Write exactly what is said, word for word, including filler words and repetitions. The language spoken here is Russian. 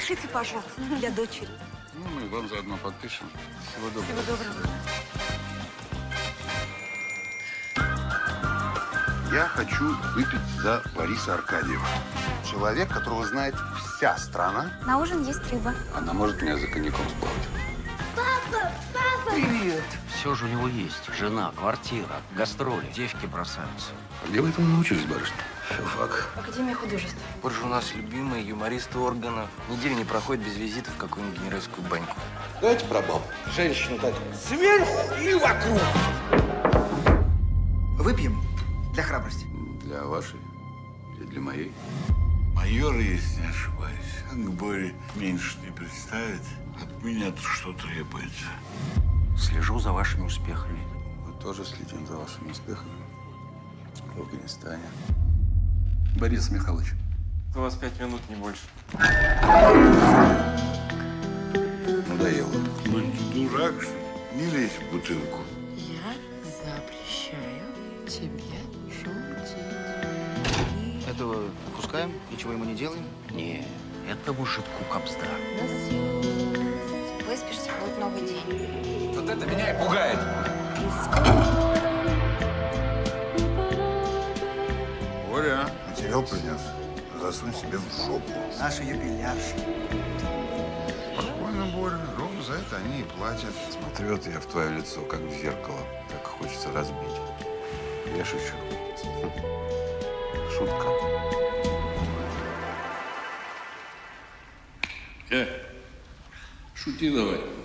Подпишите, пожалуйста, для дочери. Ну, мы вам заодно подпишем. Всего доброго. Всего доброго. Я хочу выпить за Бориса Аркадьева. Человек, которого знает вся страна. На ужин есть рыба. Она может меня за коньяком сплавать. Папа, папа! Привет. Все же у него есть. Жена, квартира, гастроли, девки бросаются. А где вы этому научились, барышня? Филфак. Академия художеств. Вот же у нас любимые юмористы органов. Неделя не проходит без визита в какую-нибудь генеральскую баньку. Давайте про баб. Женщину так сверху и вокруг. Выпьем для храбрости. Для вашей или для моей? Майор, если не ошибаюсь, к Боре меньше не представит. От меня-то что требуется? Слежу за вашими успехами. Мы тоже следим за вашими успехами в Афганистане. Борис Михайлович. У вас пять минут, не больше. Надоело. Ну, ты дурак, что ли? Не лезь в бутылку. Я запрещаю тебе шутить. Этого отпускаем, ничего ему не делаем. Не, этому жидку кобзда. Выспишься, будет новый день. Вот это меня и пугает. Боря, материал принес. Засунь себе в жопу. Наша юбилярша. Спокойно, Боря. Ровно за это они и платят. Смотрю я в твое лицо, как в зеркало. Так хочется разбить. Я шучу. Шутка. Э, шути давай.